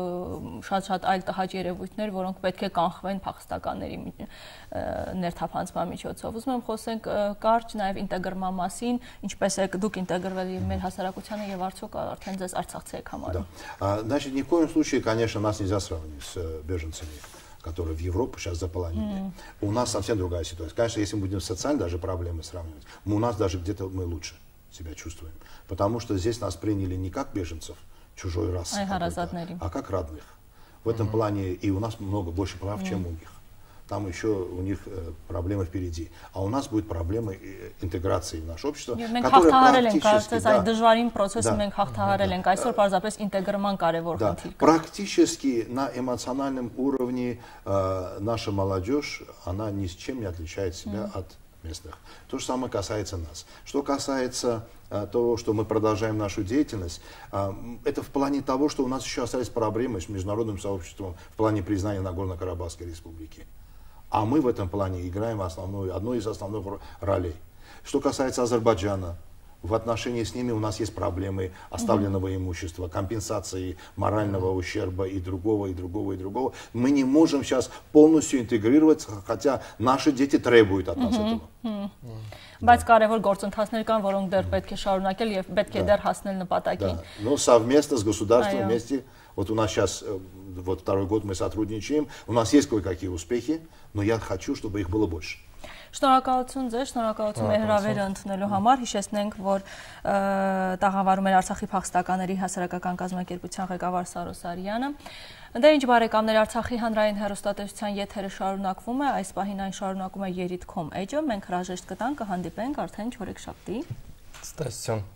շատ-շատ այլ տհաճ երևույթներ, որոնք պետք է կանխվեն փախստականների ներթափանցման միջոցով։ Ուզում եմ խոսենք կարճ նաեւ ինտեգրման մասին, ինչպես եք դուք ինտեգրվել մեր հասարակությանը եւ արդյոք արդեն ձեզ արցախցի եք համարում։ Значит, ни в коем случае, конечно, нас нельзя сравнивать с беженцами, которые в Европу сейчас заполонили. Mm. У нас совсем другая ситуация. Конечно, если мы будем социально даже проблемы сравнивать, мы, у нас даже где-то мы лучше себя чувствуем. Потому что здесь нас приняли не как беженцев чужой расы, а как родных. В этом mm. плане и у нас много больше прав, mm. чем у них. Там еще у них э, проблемы впереди. А у нас будут проблемы интеграции в наше общество, которые практически... Да, дожварим процесс, мы хахтахарелен, այսօր պարզապես ինտեգրման կարևոր խնդիր։ Практически на эмоциональном уровне э, наша молодежь, она ни с чем не отличает себя mm. от местных. То же самое касается нас. Что касается э, того, что мы продолжаем нашу деятельность, э, это в плане того, что у нас еще остались проблемы с международным сообществом в плане признания Нагорно-Карабахской республики. А мы в этом плане играем основную, одну из основных ролей. Что касается Азербайджана, в отношении с ними у нас есть проблемы оставленного mm-hmm. имущества, компенсации морального mm-hmm. ущерба и другого, и другого, и другого. Мы не можем сейчас полностью интегрироваться, хотя наши дети требуют от нас mm-hmm. этого. Mm-hmm. Բայց կարևոր գործընթացներ կան, որոնք դեռ պետք է շարունակել եւ պետք է դեռ հասնել նպատակին։ Но совместно с государством вместе, вот у нас сейчас вот второй год мы сотрудничаем, у нас есть кое-какие успехи, но я хочу, чтобы их было больше. Շնորհակալություն ձեզ, շնորհակալություն մեր հրավերը ընդունելու համար։ Հիշեցնենք, որ տաղավարում էր Արցախի փախստականների հասարակական կազմակերպության ղեկավար Սարո Սարյանը։ Դե ինչ բարեկամներ, Արցախի հանրային հեռուստատեսության եթերը շարունակվում է, այս պահին այն շարունակում է երիթ կոմ էջը, մենք հրաժեշտ կտանք, կհանդիպենք արդեն չորեքշաբթի։ Ստեսություն։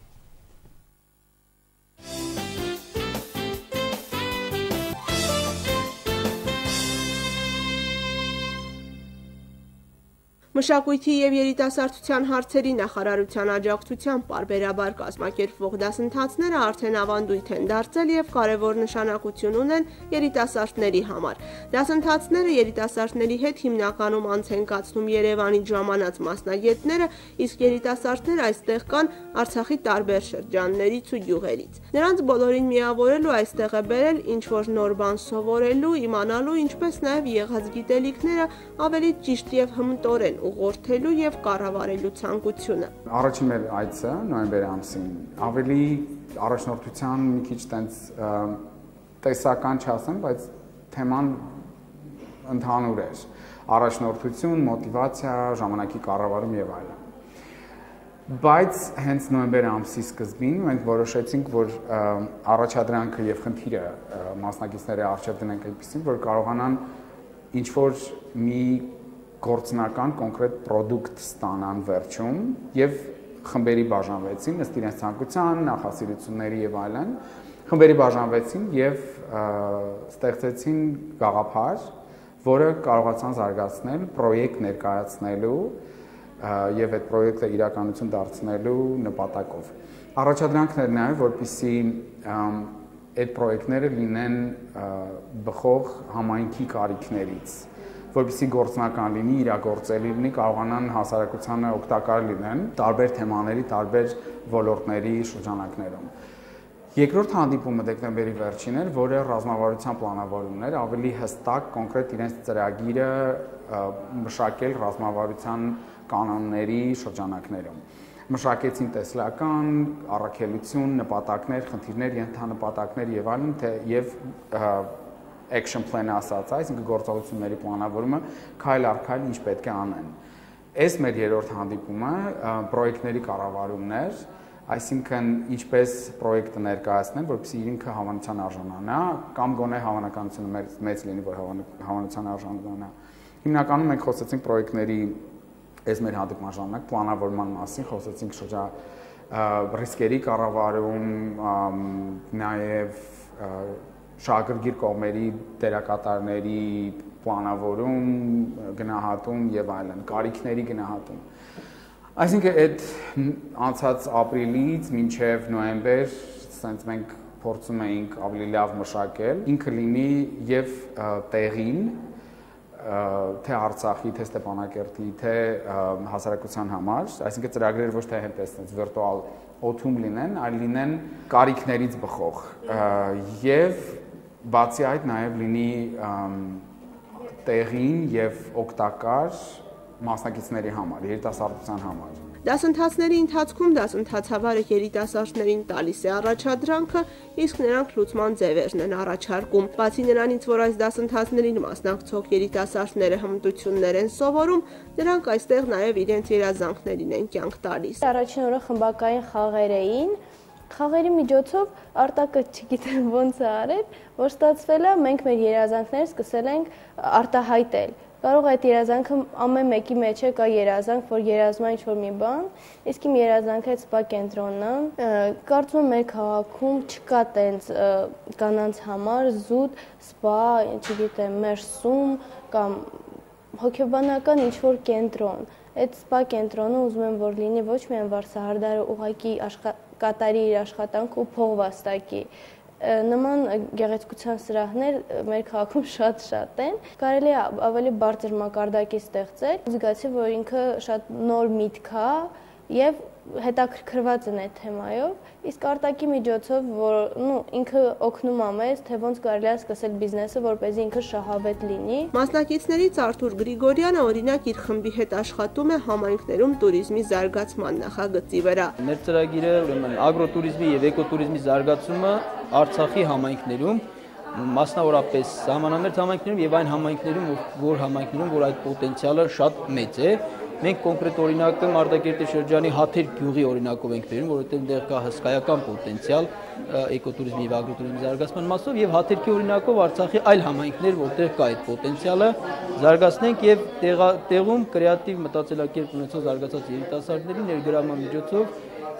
Մշակույթի եւ երիտասարդության հարցերի նախարարության աջակցությամբ պարբերաբար կազմակերպվող դասընթացները արդեն ավանդույթ են դարձել եւ կարեւոր նշանակություն ունեն երիտասարդների համար։ Դասընթացները երիտասարդների հետ հիմնականում անց են կացնում Երևանից ժամանած մասնագետները, իսկ երիտասարդները այստեղ կան Արցախի տարբեր շրջաններից ու գյուղերից։ Նրանց բոլորին միավորելու այստեղ է բերել ինչ-որ նոր բան սովորելու, իմանալու, ինչպես նաեւ եղած գիտելիքները ավելի ճիշտ եւ հմտորեն ուղղորդելու եւ կառավարելու ցանկությունը։ Առաջին մեր այցը նոյեմբերի ամսին ավելի առաջնորդության մի քիչ տենց տեսական չասեմ, բայց թեման ընդհանուր էր։ Առաջնորդություն, մոտիվացիա, ժամանակի կառավարում եւ այլն։ Բայց հենց նոյեմբերի ամսի սկզբին մենք որոշեցինք, որ առաջադրանքը եւ խնդիրը մասնակիցների առջեւ դնենք այնպեսին, որ կարողանան ինչ-որ մի գործնական կոնկրետ պրոդուկտ ստանան վերջում եւ խմբերի բաժանվեցին ըստ իրենց ցանկության, նախասիրությունների եւ այլն։ Խմբերի բաժանվեցին եւ ստեղծեցին գաղափար, որը կարողացան զարգացնել, պրոյեկտ ներկայացնելու եւ այդ պրոյեկտը իրականություն դարձնելու նպատակով։ Առաջադրանքն էր նաեւ, որպեսզի այդ պրոյեկտները լինեն բխող համայնքի կարիքներից, որպեսզի գործնական լինի, իրագործելի լինի, կարողանան հասարակությանը օգտակար լինեն տարբեր թեմաների, տարբեր ոլորտների շրջանակներում։ Երկրորդ հանդիպումը դեկտեմբերի վերջին էր, որը ռազմավարության պլանավորումն էր, ավելի հստակ, կոնկրետ իրենց ծրագիրը մշակել ռազմավարության կանոնների շրջանակներում։ Մշակեցին տեսլական, առաքելություն, նպատակներ, խնդիրներ, ենթանպատակներ եւ այլն, եւ action plan-ը ասած, այսինքն գործողությունների պլանավորումը քայլ առ քայլ ինչ պետք է անեն։ Այս մեր երրորդ հանդիպումը պրոյեկտների կառավարումն էր, այսինքն ինչպես պրոյեկտը ներկայացնեն, որպեսզի ինքը հավանության արժանանա, կամ գոնե հավանականությունը մեծ լինի, որ հավանության արժանանա։ Հիմնականում մենք խոսեցինք պրոյեկտների այս մեր հանդիպման ժամանակ պլանավորման մասին, խոսեցինք շրջա ռիսկերի կառավարում, նաև շահագրգիռ կողմերի դերակատարների պլանավորում, գնահատում եւ այլն, կարիքների գնահատում։ Այսինքն այդ անցած ապրիլից մինչև նոյեմբեր սենց մենք փորձում էինք ավելի լավ մշակել, ինքը լինի եւ տեղին, թե Արցախի, թե Ստեփանակերտի, թե հասարակության համար, այսինքն ծրագրերը ոչ թե հենց այսպես վիրտուալ օթում լինեն, այլ լինեն կարիքներից բխող եւ բացի այդ նաեւ լինի տեղին եւ օգտակար մասնակիցների համար, երիտասարդության համար։ Դասընթացների ընթացքում դասընթացավարը երիտասարդներին տալիս է առաջադրանքը, իսկ նրանք լուծման ձևերն են առաջարկում։ Բացի նրանից, որ այս դասընթացներին մասնակցող երիտասարդները հմտություններ են սովորում, նրանք այստեղ նաև իրենց երազանքներին են կյանք տալիս։ Առաջին օրը խմբակային խաղեր էին, խաղերի միջոցով արտակը չգիտեմ ոնց է արել, որ ստացվել է, մենք մեր երազանքները սկսել ենք արտահայտել։ Կարող է այդ երազանքը ամեն մեկի մեջ է կա երազանք, որ երազում է ինչ-որ մի բան, իսկ իմ երազանքը այդ սպա կենտրոնն է։ Կարծում եմ մեր քաղաքում չկա տենց կանանց համար զուտ սպա, չգիտեմ, մերսում կամ հոգեբանական ինչ-որ կենտրոն։ Այդ սպա կենտրոնը ուզում եմ, որ լինի ոչ միայն վարսահարդարը ուղղակի կատարի իր աշխատանքը ու փող վաստակի։ Նման գեղեցկության սրահներ մեր քաղաքում շատ-շատ են, կարելի է ավելի բարձր մակարդակի ստեղծել, զգացի, որ ինքը շատ նոր միտք է եւ հետաքրքրված են այդ թեմայով, իսկ արտակի միջոցով, որ նու ինքը օգնում է մեզ, թե ոնց կարելի է սկսել բիզնեսը, որպեսզի ինքը շահավետ լինի։ Մասնակիցներից Արթուր Գրիգորյանը օրինակ իր խմբի հետ աշխատում է համայնքներում туриզմի զարգացման նախագծի վրա։ Մեր ծրագիրը ուրեմն ագրոտուրիզմի եւ էկոտուրիզմի զարգացումը Արցախի համայնքներում, մասնավորապես սահմանամերձ համայնքներում եւ այն համայնքներում, որ համայնքներում, որ այդ պոտենցիալը շատ մեծ է։ Մենք կոնկրետ օրինակը Մարտակերտի շրջանի Հաթեր գյուղի օրինակով ենք բերում, որովհետև դեռ կա հսկայական պոտենցիալ էկոտուրիզմի եւ ագրոտուրիզմի զարգացման մասով եւ Հաթերքի օրինակով Արցախի այլ համայնքներ, որտեղ կա այդ պոտենցիալը, զարգացնենք եւ տեղում կրեատիվ մտածելակերպ ունեցող զարգացած երիտասարդների ներգրավման միջոցով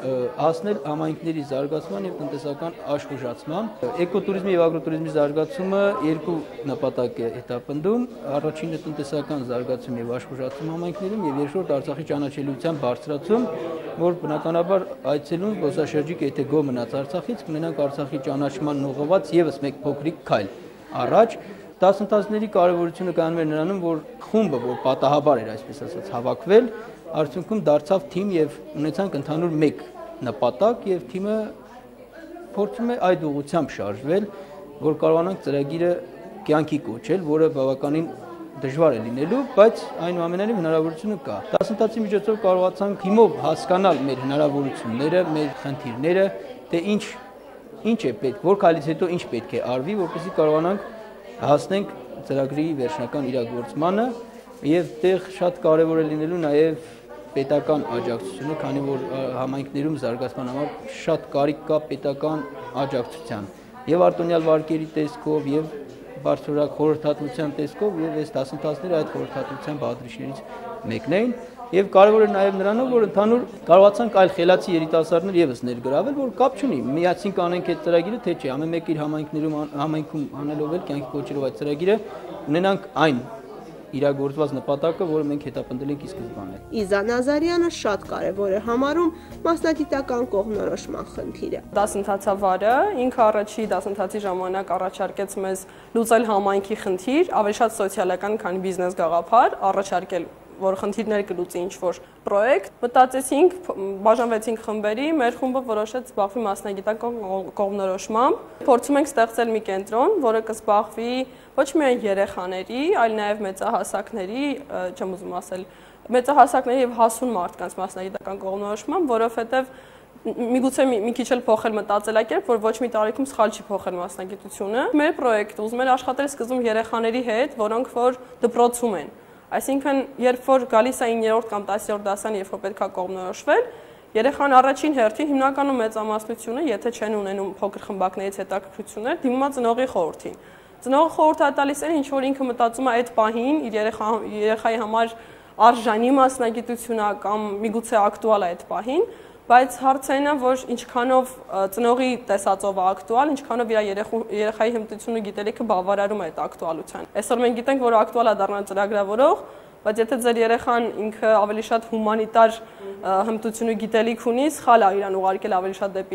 հասնել համայնքների զարգացման եւ տնտեսական աշխուժացման։ Էկոտուրիզմի եւ ագրոտուրիզմի զարգացումը երկու նպատակ է հետապնդում. առաջինը տնտեսական զարգացում եւ աշխուժացում համայնքներում եւ երկրորդ Արցախի ճանաչելիության բարձրացում, որ բնականաբար այցելուն զբոսաշրջիկ եթե գոհ մնաց Արցախից, կունենանք Արցախի ճանաչման ուղղված եւս մեկ փոքրիկ քայլ առաջ։ Դասընթացների կարևորությունը կանում է նրանում, որ խումբը, որ պատահաբար էր այսպես ասած հավաքվել, արդյունքում դարձավ թիմ եւ ունեցանք ընդհանուր մեկ նպատակ եւ թիմը փորձում է այդ ուղղությամբ շարժվել, որ կարողանանք ծրագիրը կյանքի կոչել, որը բավականին դժվար է լինելու, բայց այնուամենայնիվ հնարավորությունը կա։ Դասընթացի միջոցով կարողացանք թիմով հասկանալ մեր հնարավորությունները, մեր խնդիրները, թե ինչ ինչ է պետք, որ քայլից հետո ինչ պետք է արվի, որպեսզի կարողանանք հասնենք ծրագրի վերջնական իրագործմանը եւ տեղ շատ կարեւոր է լինելու նաեւ պետական աջակցությունը, քանի որ համայնքներում զարգացման համար շատ կարիք կա պետական աջակցության եւ արտոնյալ վարկերի տեսքով եւ բարձրորակ խորհրդատվության տեսքով եւ այս դասընթացները այդ խորհրդատվության բաղադրիչներից մեկն էին եւ կարեւոր է նաեւ նրանով, որ ընդհանուր կարողացանք այլ խելացի երիտասարդներ եւս ներգրավել, որ կապ չունի միացին կանենք այդ ծրագիրը, թե չէ, ամեն մեկ իր համայնքներում համայնքում անելով էլ կյանքի կոչելով այդ ծրագիրը ունենանք այն իրագործված նպատակը, որը մենք հետապնդել ենք ի սկզբանե։ Իզա Նազարյանը շատ կարևոր է համարում մասնագիտական կողմնորոշման խնդիրը։ Դասընթացավարը ինքը առաջի դասընթացի ժամանակ առաջարկեց մեզ լուծել համայնքի խնդիր, ավելի շատ սոցիալական, քան բիզնես գաղափար, առաջարկել որ խնդիրներ կլուծի ինչ-որ պրոյեկտ, մտածեցինք, բաժանվեցինք խմբերի, մեր խումբը որոշեց զբաղվի մասնագիտական կողմնորոշմամբ։ Փորձում ենք ստեղծել մի կենտրոն, որը կզբաղվի ոչ միայն երեխաների, այլ նաև մեծահասակների, չեմ ուզում ասել, մեծահասակների եւ հասուն մարդկանց մասնագիտական կողմնորոշմամբ, որովհետեւ միգուցե մի քիչ էլ փոխել մտածելակերպ, որ ոչ մի տարիքում սխալ չի փոխել մասնագիտությունը։ Մեր պրոյեկտը ուզում էր աշխատել սկզբում երեխաների հետ, որոնք որ դպրոցում են։ Այսինքն, երբ որ գալիս է իններորդ կամ տասերորդ դասան, երբ որ պետք է կողմնորոշվել, երեխան առաջին հերթին հիմնականում մեծամասնությունը, եթե չեն ունենում փոքր խմբակներից հետաքրքրություններ, դիմում է ծնողի խորհրդին։ Ծնողը խորհուրդ է տալիս այն, ինչ որ ինքը մտածում է այդ պահին իր երեխայի համար արժանի մասնագիտությունը կամ միգուցե ակտուալ է այդ պահին, բայց հարցը այն է, որ ինչքանով ծնողի տեսածով է ակտուալ, ինչքանով իր երեխայի հմտությունը գիտելիքը բավարարում է այդ ակտուալության։ Այսօր մենք գիտենք, որ ակտուալ է դառնալ ծրագրավորող, բայց եթե ձեր երեխան ինքը ավելի շատ հումանիտար հմտություն ու գիտելիք ունի, սխալ է իրան ուղարկել ավելի շատ դեպի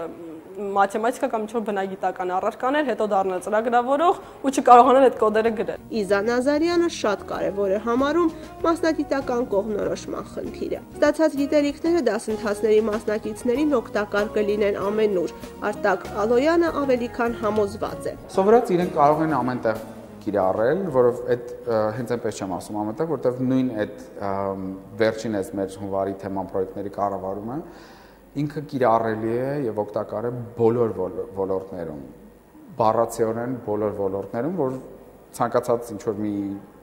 մաթեմատիկա կամ ինչ-որ բնագիտական առարկաներ, հետո դառնալ ծրագրավորող ու չկարողանալ այդ կոդերը գրել։ Իզա Նազարյանը շատ կարևոր է համարում մասնագիտական կողմնորոշման խնդիրը։ Ստացած գիտելիքները դասընթացների մասնակիցներին օգտակար կլինեն ամենուր։ Արտակ Ալոյանը ավելի քան համոզված է։ Սովորած իրենք կարող են ամենտեղ կիրառել, որով այդ հենց այնպես չեմ ասում ամենտեղ, որովհետև նույն այդ վերջին էս մեր հունվարի թեման պրոյեկտների կառավարումը ինքը կիրառելի է եւ օգտակար է բոլոր ոլորտներում, բառացիորեն բոլոր ոլորտներում, որ ցանկացած ինչ որ մի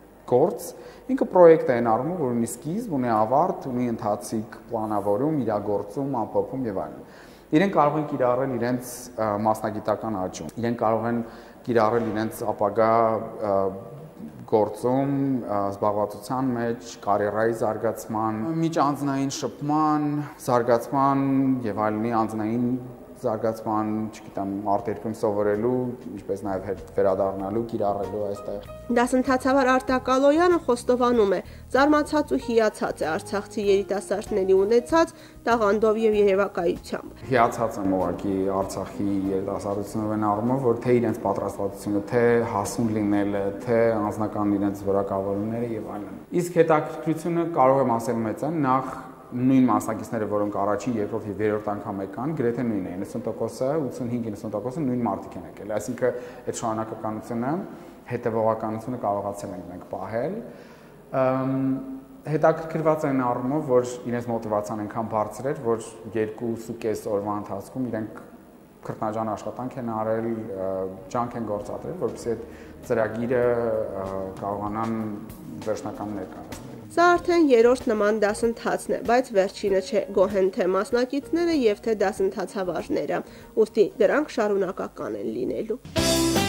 գործ ինքը պրոյեկտ է այն առումով, որ ունի սկիզբ, ունի ավարտ, ունի ընթացիկ պլանավորում, իրագործում, ամփոփում եւ այլն։ Իրենք կարող են կիրառել իրենց մասնագիտական աճում, իրենք կարող են կիրառել իրենց ապագա գործում, զբաղվածության մեջ, կարիերայի զարգացման, միջանձնային շփման, զարգացման եւ այլնի անձնային զարգացման, չգիտեմ, արտերկրում սովորելու, ինչպես նաև վերադառնալու, կիրառելու այստեղ։ Դասընթացավար Արտակ Ալոյանը խոստովանում է, զարմացած ու հիացած է արցախցի երիտասարդների ունեցած տաղանդով եւ երևակայությամբ։ Հիացած եմ ուղղակի Արցախի երիտասարդությունով այն առումով, որ թե իրենց պատրաստվածությունը, թե հասուն լինելը, թե անձնական իրենց որակավորումները եւ այլն։ Իսկ հետաքրքրությունը կարող եմ ասել մեծ է, նախ նույն մասնակիցները, որոնք առաջին, երկրորդ եւ երրորդ անգամ եկան, գրեթե նույնն է, ninety տոկոսը, ութսունհինգ ninety տոկոսը նույն մարդիկ են եկել։ Այսինքն այդ շարունակականությունը, հետևողականությունը կարողացել ենք մենք պահել։ Հետաքրքրված են առումով, որ իրենց մոտիվացիան այնքան բարձր էր, որ երկու ու կես օրվա ընթացքում իրենք քրտնաջան աշխատանք են արել, ջանք են գործադրել, որպեսզի այդ ծրագիրը կարողանան վերջնական ներկայացնել։ Սա արդեն երրորդ նման դասընթացն է, բայց վերջինը չէ, գոհ են թե մասնակիցները եւ թե դասընթացավարները, ուստի դրանք շարունակական են լինելու։